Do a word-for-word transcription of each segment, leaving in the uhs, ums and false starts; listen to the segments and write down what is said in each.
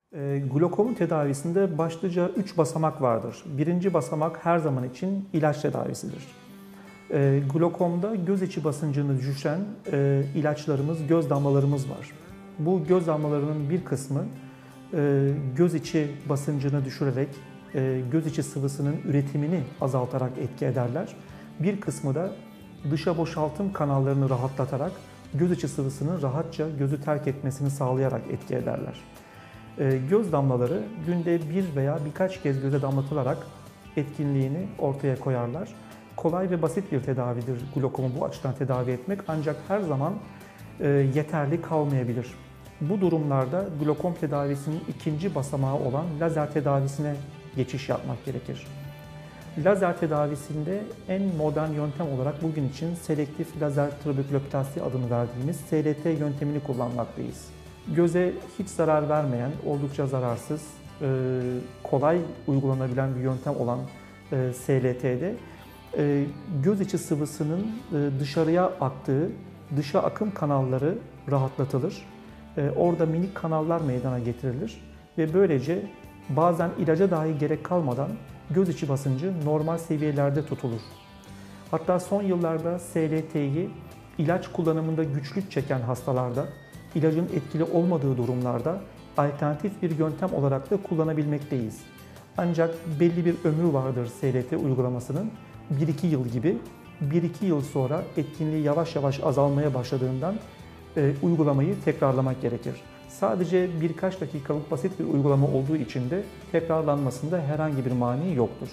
E, Glokomun tedavisinde başlıca üç basamak vardır. Birinci basamak her zaman için ilaç tedavisidir. E, Glokomda göz içi basıncını düşüren e, ilaçlarımız, göz damlalarımız var. Bu göz damlalarının bir kısmı e, göz içi basıncını düşürerek e, göz içi sıvısının üretimini azaltarak etki ederler. Bir kısmı da dışa boşaltım kanallarını rahatlatarak göz içi sıvısının rahatça gözü terk etmesini sağlayarak etki ederler. Göz damlaları günde bir veya birkaç kez göze damlatılarak etkinliğini ortaya koyarlar. Kolay ve basit bir tedavidir glokomu bu açıdan tedavi etmek, ancak her zaman yeterli kalmayabilir. Bu durumlarda glokom tedavisinin ikinci basamağı olan lazer tedavisine geçiş yapmak gerekir. Lazer tedavisinde en modern yöntem olarak bugün için selektif lazer trabeküloplasti adını verdiğimiz S L T yöntemini kullanmaktayız. Göze hiç zarar vermeyen, oldukça zararsız, kolay uygulanabilen bir yöntem olan S L T'de göz içi sıvısının dışarıya aktığı dışa akım kanalları rahatlatılır. Orada minik kanallar meydana getirilir ve böylece bazen ilaca dahi gerek kalmadan göz içi basıncı normal seviyelerde tutulur. Hatta son yıllarda S L T'yi ilaç kullanımında güçlük çeken hastalarda, ilacın etkili olmadığı durumlarda alternatif bir yöntem olarak da kullanabilmekteyiz. Ancak belli bir ömrü vardır S L T uygulamasının, bir iki yıl gibi. bir iki yıl sonra etkinliği yavaş yavaş azalmaya başladığından e, uygulamayı tekrarlamak gerekir. Sadece birkaç dakikalık basit bir uygulama olduğu için de tekrarlanmasında herhangi bir mani yoktur.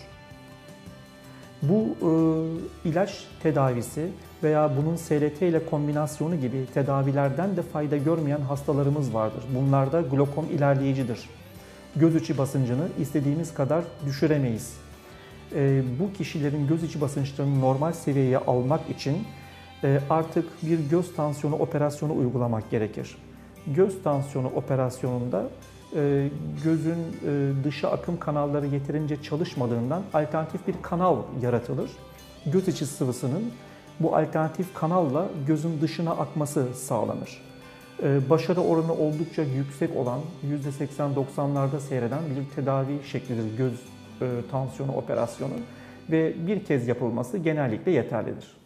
Bu e, ilaç tedavisi veya bunun S L T ile kombinasyonu gibi tedavilerden de fayda görmeyen hastalarımız vardır. Bunlarda glokom ilerleyicidir. Göz içi basıncını istediğimiz kadar düşüremeyiz. E, bu kişilerin göz içi basınçlarını normal seviyeye almak için e, artık bir göz tansiyonu operasyonu uygulamak gerekir. Göz tansiyonu operasyonunda e, gözün e, dışa akım kanalları yeterince çalışmadığından alternatif bir kanal yaratılır. Göz içi sıvısının bu alternatif kanalla gözün dışına akması sağlanır. E, başarı oranı oldukça yüksek olan, yüzde seksen doksanlarda seyreden bir tedavi şeklidir göz e, tansiyonu operasyonu ve bir kez yapılması genellikle yeterlidir.